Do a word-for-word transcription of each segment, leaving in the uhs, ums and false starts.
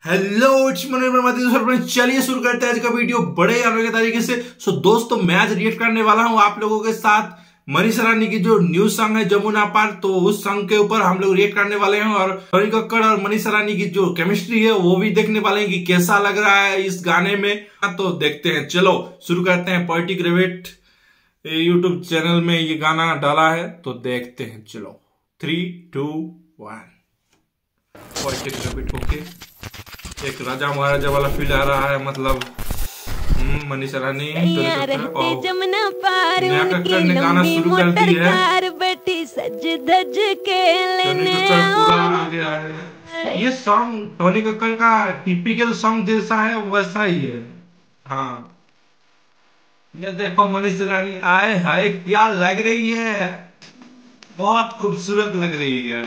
Hello चलिए शुरू करते हैं आज का वीडियो बड़े अनोखे तरीके से। सो दोस्तों मैं आज रिएक्ट करने वाला हूं आप लोगों के साथ मनीषा रानी की जो न्यू सॉन्ग है जमुना पार, तो उस सॉन्ग के ऊपर हम लोग रिएक्ट करने वाले हैं और टोनी कक्कड़ और मनीषा रानी की जो केमिस्ट्री है वो भी देखने वाले हैं कि कैसा लग रहा है इस गाने में। तो देखते हैं, चलो शुरू करते हैं। पोएटिक ग्रेविट यूट्यूब चैनल में ये गाना डाला है तो देखते हैं, चलो थ्री टू वन। पोएटिक ग्रेविट होके एक राजा महाराजा वाला फील आ रहा है, मतलब मनीषा रानी नया कक्कड़ ने गाना शुरू कर दिया है, बेटी सज धज के लेने आ गया है। ये सॉन्ग टोनी कक्कड़ का टिपिकल सॉन्ग जैसा है वैसा ही है। हाँ ये देखो मनीषा रानी आए हाय क्या लग रही है, बहुत खूबसूरत लग रही है।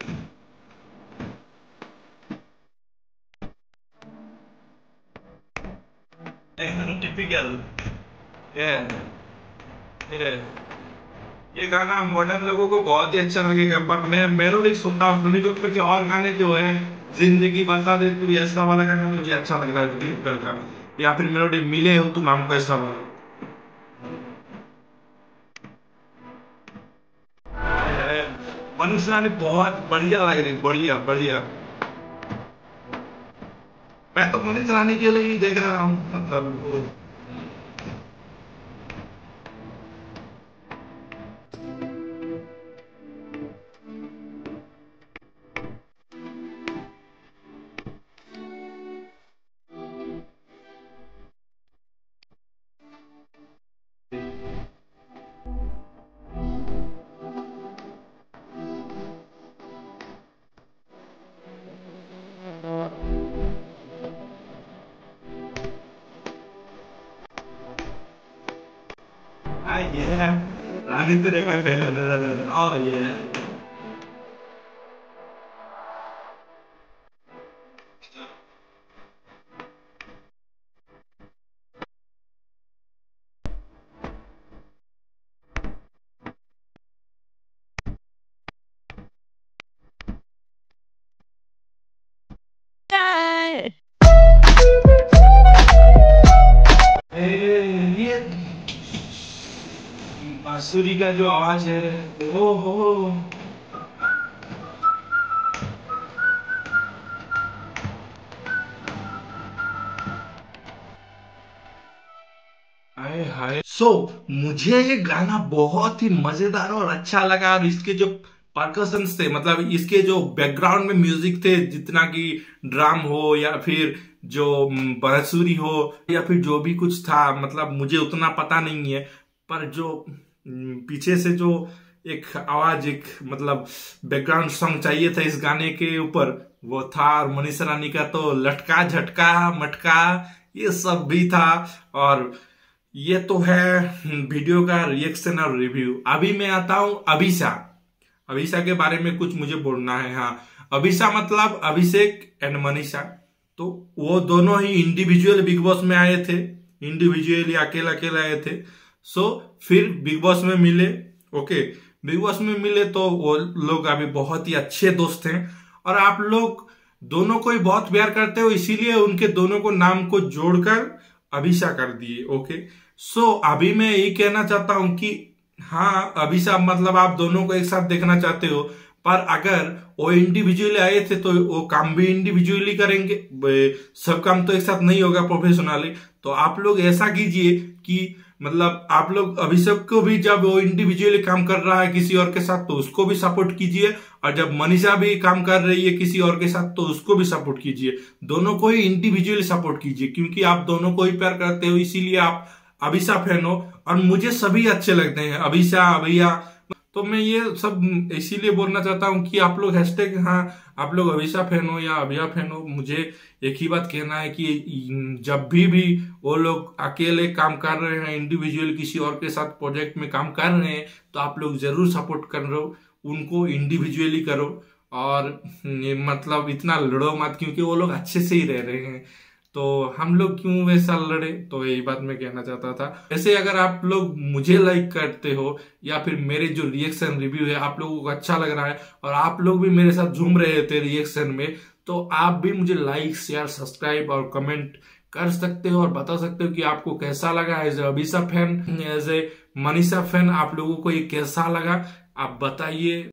टिपिकल ये ये ये गाना मॉडर्न लोगों को बहुत ही अच्छा लगेगा, पर मैं मेलोडी सुनता हूँ टोनी कक्कड़ के और गाने जो है जिंदगी बता दे तू ऐसा वाला गाना मुझे अच्छा लग रहा है टोनी कक्कड़ का, या फिर मेलोडी मिले हो तुम हमको ऐसा वाला। मनीषा रानी बहुत बढ़िया लग रही, बढ़िया बढ़िया। मैं तो मनीषा रानी के लिए ही देख रहा हूँ, मतलब Ah yeah, Rani तेरे में है। Oh yeah. ये बांसुरी का जो आवाज है ओ हो हाय हाय। सो मुझे ये गाना बहुत ही मजेदार और अच्छा लगा, और इसके जो परकशंस थे, मतलब इसके जो बैकग्राउंड में म्यूजिक थे, जितना कि ड्रम हो या फिर जो बांसुरी हो या फिर जो भी कुछ था, मतलब मुझे उतना पता नहीं है, पर जो पीछे से जो एक आवाज, एक मतलब बैकग्राउंड सॉन्ग चाहिए था इस गाने के ऊपर वो था। और मनीषा रानी का तो लटका झटका मटका ये सब भी था। और ये तो है वीडियो का रिएक्शन और रिव्यू। अभी मैं आता हूं अभिषा। अभिषा के बारे में कुछ मुझे बोलना है। हाँ, अभिषा मतलब अभिषेक एंड मनीषा, तो वो दोनों ही इंडिविजुअल बिग बॉस में आए थे, इंडिविजुअली अकेला अकेला आए थे। सो फिर बिग बॉस में मिले। ओके, बिग बॉस में मिले तो वो लोग अभी बहुत ही अच्छे दोस्त हैं, और आप लोग दोनों को ही बहुत प्यार करते हो, इसीलिए उनके दोनों को नाम को जोड़कर अभिषा कर दिए। ओके, सो अभी मैं यही कहना चाहता हूं कि हाँ अभिषा मतलब आप दोनों को एक साथ देखना चाहते हो, पर अगर वो इंडिविजुअली आए थे तो वो काम भी इंडिविजुअली करेंगे, सब काम तो एक साथ नहीं होगा प्रोफेशनली। तो आप लोग ऐसा कीजिए कि मतलब आप लोग अभिषेक को भी जब वो इंडिविजुअली काम कर रहा है किसी और के साथ तो उसको भी सपोर्ट कीजिए, और जब मनीषा भी काम कर रही है किसी और के साथ तो उसको भी सपोर्ट कीजिए। दोनों को ही इंडिविजुअली सपोर्ट कीजिए, क्योंकि आप दोनों को ही प्यार करते हो, इसीलिए आप अभिषा फैन हो। और मुझे सभी अच्छे लगते हैं, अभिषा भैया, तो मैं ये सब इसीलिए बोलना चाहता हूं कि आप लोग हैशटैग हाँ आप लोग अभिषा फैन हो या अभिया फैन हो, मुझे एक ही बात कहना है कि जब भी भी वो लोग अकेले काम कर रहे हैं, इंडिविजुअल किसी और के साथ प्रोजेक्ट में काम कर रहे हैं, तो आप लोग जरूर सपोर्ट करो उनको, इंडिविजुअली करो। और मतलब इतना लड़ो मत, क्योंकि वो लोग अच्छे से ही रह रहे हैं, तो हम लोग क्यों वैसा लड़े। तो यही बात मैं कहना चाहता था। ऐसे अगर आप लोग मुझे लाइक करते हो या फिर मेरे जो रिएक्शन रिव्यू है आप लोगों को अच्छा लग रहा है और आप लोग भी मेरे साथ झूम रहे थे रिएक्शन में, तो आप भी मुझे लाइक शेयर सब्सक्राइब और कमेंट कर सकते हो और बता सकते हो कि आपको कैसा लगा। As a Abhisha fan, as a Manisha fan, आप लोगों को ये कैसा लगा आप बताइए।